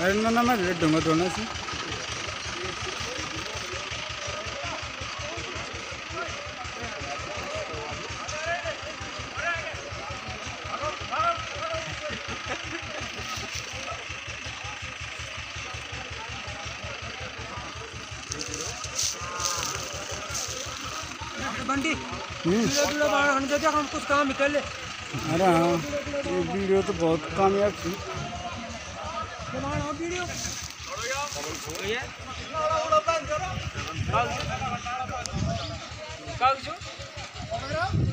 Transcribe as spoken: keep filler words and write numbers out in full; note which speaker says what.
Speaker 1: अरे ना ना मैं डूंगा दोनों से
Speaker 2: बंटी हम कुछ काम निकल ले।
Speaker 1: अरे हाँ ये वीडियो तो बहुत कामयाब थी।
Speaker 2: वीडियो